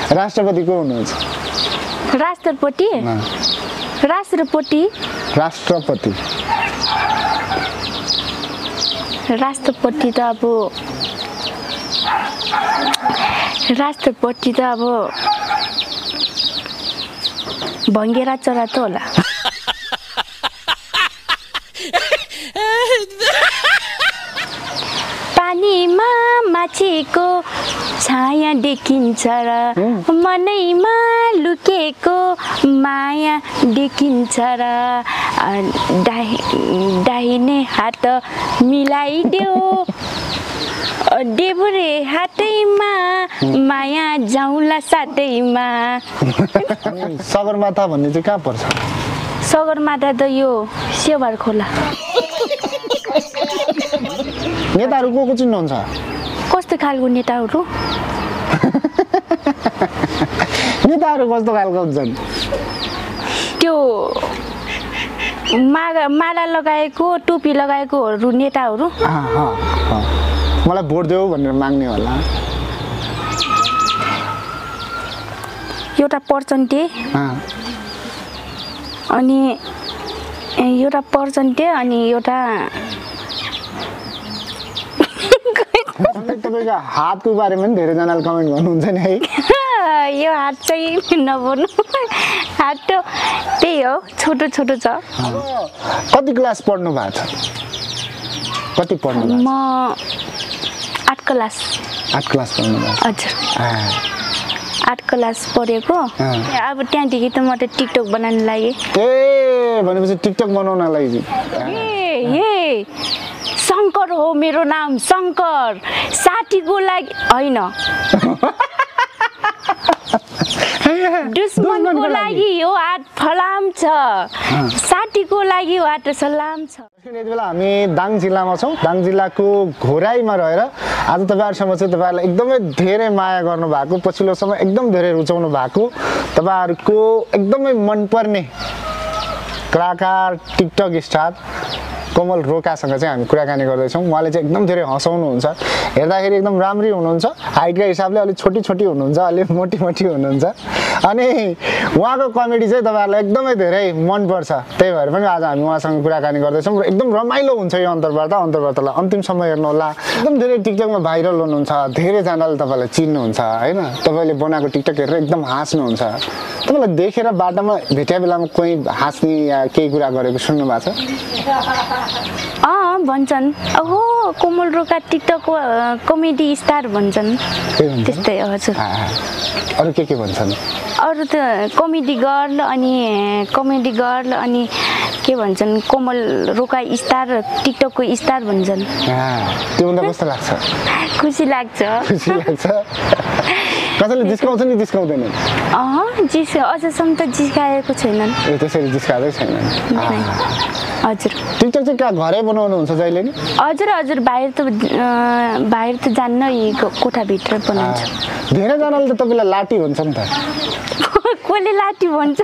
राष्ट्रपति को हुनुहुन्छ राष्ट्रपति राष्ट्रपति राष्ट्रपति राष्ट्रपति त अब राष्ट्रपति त अब भङ्गेरा चरा त होला पानीमा माछीको छाया देखिन्छ र मनैमा लुकेको माया देखिन्छ र दाहिने हात मिलाइदेऊ देब्रे हातैमा माया जाउँला साथैमा सगरमाथा भन्ने चाहिँ कहाँ पर्छ सगरमाथा त यो सेवार खोला नेताहरू को चिन्नुहुन्छ कस्तो खालको नेताहरू नेताहरू कस्तो खालको हुन्छन् त्यो माला लगाएको टोपी लगाएकोहरू नेताहरू मलाई भोट देऊ भनेर माग्ने होला एउटा पर्सेन्टे अनि एउटा पर्सेन्टे अनि एउटा तपाईँको हातको बारेमा पनि धेरैजनाले कमेन्ट गर्नुहुन्छ नि है यो हात चाहिँ नबोल्नु हात त त्यही हो छोटो छोटो छ कति क्लास पढ्नु भएको छ कति पढ्नु भएको म 8 क्लास 8 क्लास पढ्नु भएको हजुर 8 क्लास पढेको अब त्यहाँदेखि त म त टिकटक बनाउन लागेँ ए भनेपछि टिकटक बनाउनलाई ए शङ्कर हो मेरो नाम शङ्कर साथीको लागि होइन दुश्मनको लागि यो हात फलाम छ साथीको लागि यो हात सलाम छ यति बेला हामी दाङ जिल्लामा छौँ दाङ जिल्लाको घोराईमा रहेर आज तपाईँहरूसँग चाहिँ तपाईँहरूलाई एकदमै धेरै माया गर्नु भएको पछिल्लो समय एकदम धेरै रुचाउनु भएको तपाईँहरूको एकदमै मनपर्ने कलाकार टिकटक स्टार कोमल रोकासँग चाहिँ हामी कुराकानी गर्दैछौँ उहाँले चाहिँ एकदम धेरै हँसाउनुहुन्छ हेर्दाखेरि एकदम राम्री हुनुहुन्छ हाइटका हिसाबले अलिक छोटी छोटी हुनुहुन्छ अलिक मोटी मोटी हुनुहुन्छ अनि उहाँको कमेडी चाहिँ तपाईँहरूलाई एकदमै धेरै मनपर्छ त्यही भएर पनि आज हामी उहाँसँग कुराकानी गर्दैछौँ र एकदम रमाइलो हुन्छ यो अन्तर्वार्तालाई अन्तिमसम्म हेर्नुहोला एकदम धेरै टिकटकमा भाइरल हुनुहुन्छ धेरैजनाले तपाईँलाई चिन्नुहुन्छ होइन तपाईँले बनाएको टिकटक हेरेर एकदम हाँस्नुहुन्छ तपाईँलाई देखेर बाटोमा भेट्या बेलामा कोही हाँस्ने या केही कुरा गरेको सुन्नु भएको छ भन्छन् ओहो Komal Roka TikTok comedy star भन्छन् त्यस्तै हजुर अरू के भन्छन् अरू त कमेडी गर्ल अनि के भन्छन् कोमल रोका स्टार टिकटकको स्टार भन्छन् त्योभन्दा कस्तो लाग्छ खुसी लाग्छ कसैले जिस्काउँछ नि जिस्काउँदैन अझसम्म त जिस्काएको छैनन् त्यसरी जिस्काएकै छैनन् हजुर टिकटक चाहिँ कहाँ घरै बनाउनुहुन्छ जहिले नि हजुर बाहिर त जान्न यही कोठाभित्र बनाउँछ धेरैजनाले त तपाईँलाई लाटी भन्छ नि त कसले लाटी भन्छ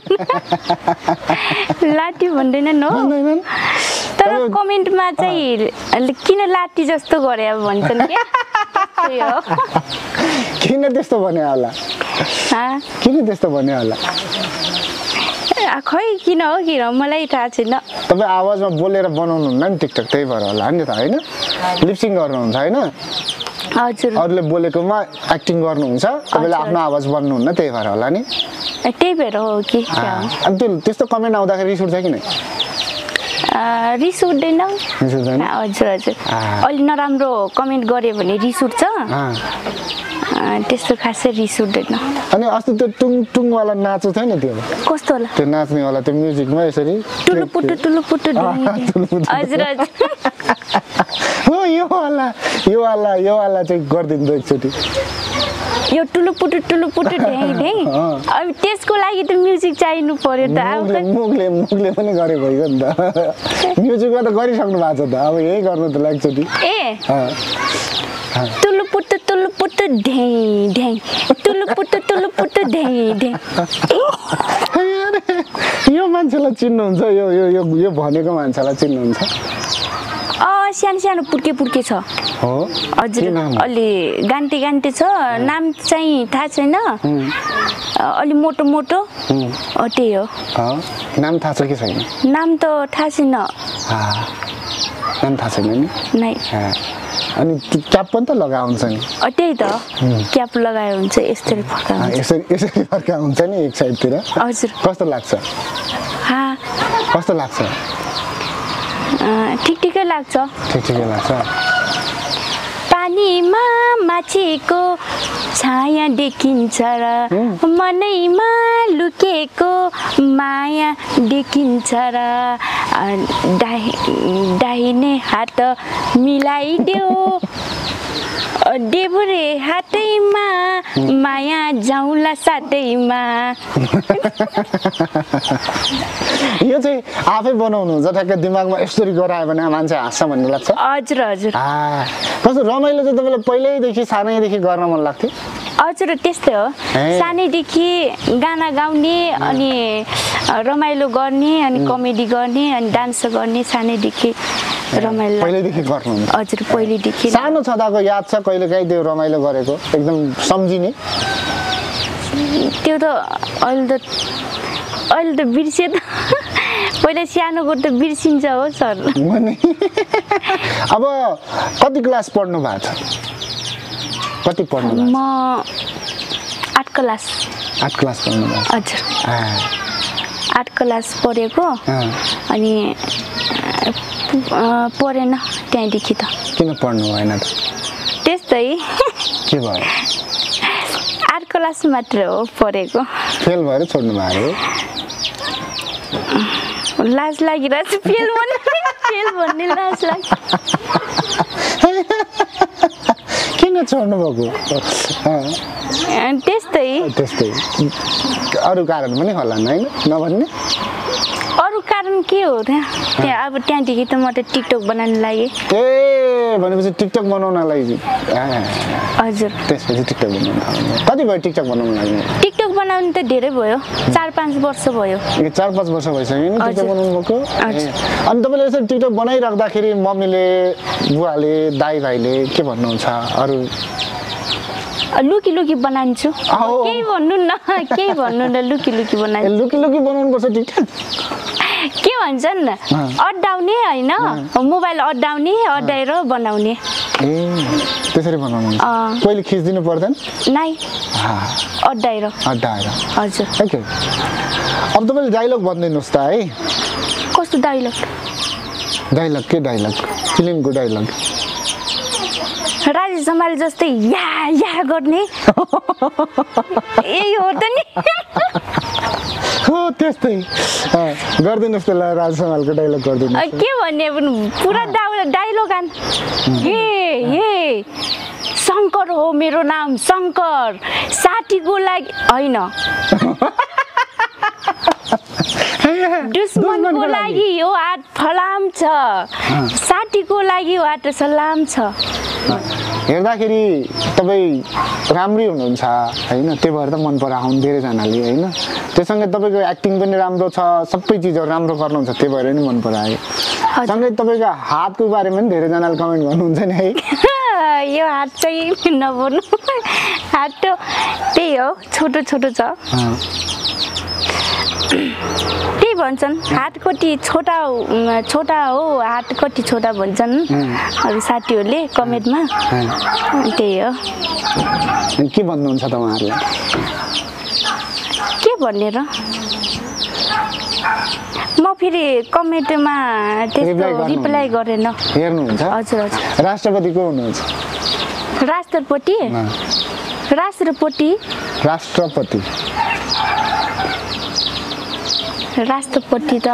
लाटी भन्दैनन् हो तर कमेन्टमा चाहिँ किन लाटी जस्तो गरे अब भन्छन् के किन त्यस्तो भने होला खै किन मलाई थाहा छैन तपाईँ आवाजमा बोलेर बनाउनुहुन्न नि टिकटक त्यही भएर होला नि त होइन लिपसिङ गर्नुहुन्छ होइन हजुर अरूले बोलेकोमा एक्टिङ गर्नुहुन्छ तपाईँले आफ्नो आवाज बन्नुहुन्न त्यही भएर होला नि त्यही भएर हो कि अनि त्यस्तो कमेन्ट आउँदाखेरि रिस उठ्छ कि नै रिस उठ्दैन हजुर अलि नराम्रो कमेन्ट गऱ्यो भने रिस उठ्छ त्यस्तो खासै रिस उठ्दैन अनि अस्ति त्यो टुङवाला नाच्नु थियो नि त्यो कस्तो होला त्यो नाच्नेवाला त्यो म्युजिकमा यसरी टुलुपुटु हजुर हो यो वाला चाहिँ गरिदिनु एकचोटि यो टुलुपुटु ढेङ अब त्यसको लागि त म्युजिक चाहिनु पर्यो त मुखले पनि गरे भइगयो नि त म्युजिकमा त गरिसक्नु भएको छ त अब यही गर्नु त एकचोटि टुलुपुटु ढेङ टुलुपुटु ढेङ यो मान्छेलाई चिन्नुहुन्छ यो भनेको मान्छेलाई चिन्नुहुन्छ सानो सानो पुर्के पुर्के छ हो हजुर के नाम? अलि गान्टे गान्टे छ नाम चाहिँ थाहा छैन अलि मोटो मोटो त्यही हो नाम थाहा छ कि छैन नाम त थाहा छैन नाम थाहा छैन नि नै अनि क्याप पनि त लगाउँछ नि त्यही त क्याप लगायो हुन्छ यस्तरी फर्काउँछ यसरी फर्का हुन्छ नि एक साइडतिर हजुर कस्तो लाग्छ कस्तो लाग्छ ठिक ठिकै लाग्छ ठिकै लाग्छ पानीमा माछीको छाया देखिन्छ र मनैमा लुकेको माया देखिन्छ र दाहिने हात मिलाइदेऊ देब्रे हातैमा माया जाउँला साथैमा यो चाहिँ आफै बनाउनु हुन्छ ठ्याक्कै दिमागमा यसरी गरायो भने मान्छे हाँस्छ भन्ने लाग्छ हजुर हजुर कस्तो रमाइलो चाहिँ तपाईँलाई पहिल्यैदेखि सानैदेखि गर्न मन लाग्थ्यो हजुर त्यस्तै हो सानैदेखि गाना गाउने अनि रमाइलो गर्ने अनि कमेडी गर्ने अनि डान्स गर्ने सानैदेखि रमाइलो पहिल्यैदेखि गर्नुहुन्छ हजुर पहिल्यैदेखि सानो छँदाको याद छ कहिलेकाहीँ त्यो रमाइलो गरेको एकदम सम्झिने त्यो त अहिले त बिर्से त पहिला सानोको त बिर्सिन्छ हो सर अब कति क्लास पढ्नु भएको छ कति पढ्नु म 8 क्लास 8 क्लास पढ्नु भएको हजुर 8 क्लास पढेको अनि पढेन त्यहाँदेखि त किन पढ्नु भएन त त्यस्तै के भयो 8 क्लास मात्र हो पढेको फेल भएर छोड्नु भएको लाज लागिरहेछ फेल भन्ने लाज लाग्छ किन छोड्नु भएको त्यस्तै अरू कारण पनि होला हैन नभन्ने अरू कारण के हो त्यहाँ अब त्यहाँदेखि त म त टिकटक बनाउन लागेँ ए भनेपछि टिकटक बनाउनलाई हजुर त्यसपछि टिकटक बनाउन कति भयो टिकटक बनाउन लाग्ने टिकटक बनाउनु त धेरै भयो 4-5 वर्ष भयो 4-5 वर्ष भइसक्यो नि टिकटक बनाउनु भएको अनि तपाईँले यसरी टिकटक बनाइराख्दाखेरि मम्मीले बुवाले दाइ भाइले के भन्नुहुन्छ अरू लुकी लुकी बनाउँछु केही भन्नु न लुकी लुकी बनाउँछु लुकी बनाउनु पर्छ टिकटक के भन्छन् अड्डाउने होइन मोबाइल अड्डाएर बनाउने ए त्यसरी बनाउनु पहिले खिच्दिनु पर्दैन नै अड्डाएर हजुर ओके अब तपाईँले डायलग भनिदिनुहोस् त है कस्तो डायलग के डायलग फिल्मको डायलग राजेश हमाल जस्तै या गर्ने यही हो त नि हो त्यस्तै गरिदिनुहोस् त ल राजेश हमालको डायलग गरिदिनुहोस् के भन्ने पुरा डायलग आन हे शङ्कर हो मेरो नाम शङ्कर साथीको लागि होइन दुश्मनको लागि यो हात फलाम छ साथीको लागि यो हात सलाम छ हेर्दाखेरि तपाईँ राम्रै हुनुहुन्छ होइन त्यही भएर त मन पराउनु धेरैजनाले होइन त्योसँगै तपाईँको एक्टिङ पनि राम्रो छ सबै चिजहरू राम्रो गर्नुहुन्छ त्यही भएर नि मन परायो सँगै तपाईँको हातको बारेमा पनि धेरैजनाले कमेन्ट गर्नुहुन्छ नि है यो हात चाहिँ नबोल्नु हात त त्यही हो छोटो छ त्यही भन्छन् हात कति छोटा हो हात कति छोटा भन्छन् अरू साथीहरूले कमेन्टमा त्यही हो के भन्नुहुन्छ त उहाँहरूलाई के भन्ने र म फेरि कमेन्टमा त्यस्तो रिप्लाई गरेन हेर्नुहुन्छ हजुर राष्ट्रपति को हुनुहुन्छ राष्ट्रपति त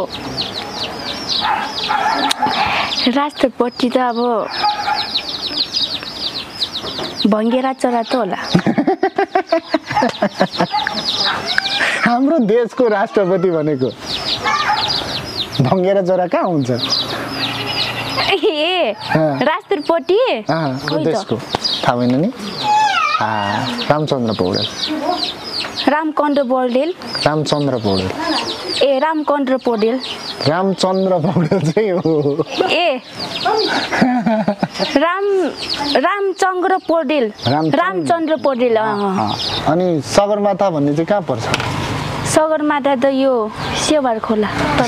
अब भङ्गेरा चरा त होला हाम्रो देशको राष्ट्रपति भनेको भङ्गेरा चरा कहाँ हुन्छ ए राष्ट्रपति देशको थाहा भएन नि रामचन्द्र पौडेल रामचन्द्र पौडेल रामचन्द्र पौडेल ए रामचन्द्र पौडेल रामचन्द्र पौडेल चाहिँ हो ए रामचन्द्र पौडेल रामचन्द्र पौडेल अनि सगरमाथा भन्ने चाहिँ कहाँ पर्छ सगरमाथा त यो सेवार खोला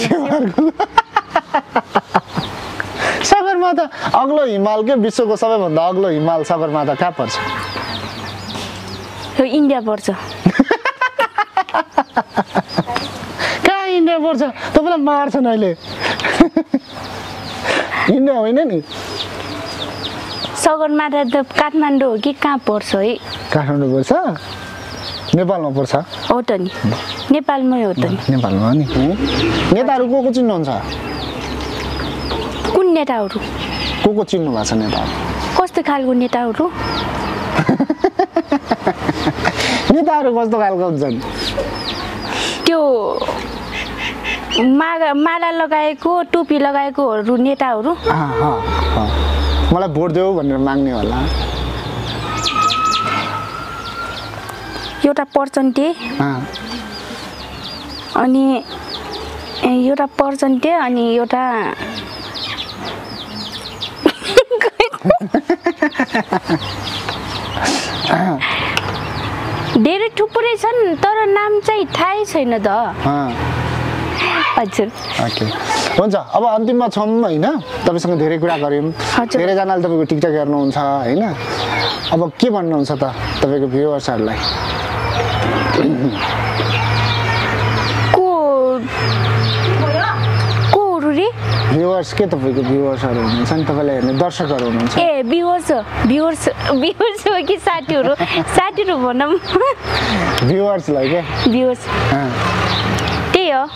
सगरमाथा अग्लो हिमाल के विश्वको सबैभन्दा अग्लो हिमाल सगरमाथा कहाँ पर्छ यो इन्डिया पर्छ कहाँ इन्डिया पर्छ तपाईँलाई मार्छन् अहिले इन्डिया होइन नि सगरमाथा त काठमाडौँ हो कि कहाँ पर्छ है काठमाडौँ पर्छ नेपालमा पर्छ हो त नि नेपालमै हो त नि नेपालमा नि नेताहरू को चिन्नुहुन्छ कुन नेताहरू को चिन्नु भएको छ नेताहरू कस्तो खालको नेताहरू नेताहरू कस्तो खालको हुन्छन् त्यो माला लगाएको टोपी लगाएकोहरू नेताहरू मलाई भोट देऊ भनेर माग्ने होला एउटा पर्सेन्टे अनि एउटा पर्सेन्टे अनि एउटा धेरै थुप्रै छन् तर नाम चाहिँ थाहै छैन त हजुर ओके हुन्छ अब अन्तिममा छौँ होइन तपाईँसँग धेरै कुरा गऱ्यौँ धेरैजनाले तपाईँको टिकटक हेर्नुहुन्छ होइन अब के भन्नुहुन्छ त तपाईँको भ्युवर्सहरूलाई भ्युवर्स के तपाईँको भ्युवर्सहरू हुनुहुन्छ नि तपाईँलाई हेर्ने दर्शकहरू हुनुहुन्छ ए भ्युवर्स हो कि साथीहरू भनौँ भ्युवर्सलाई के भ्युवर्स त्यही हो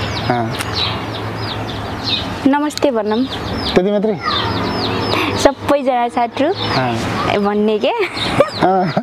नमस्ते भनौँ त्यति मात्रै सबैजना साथीहरू भन्ने के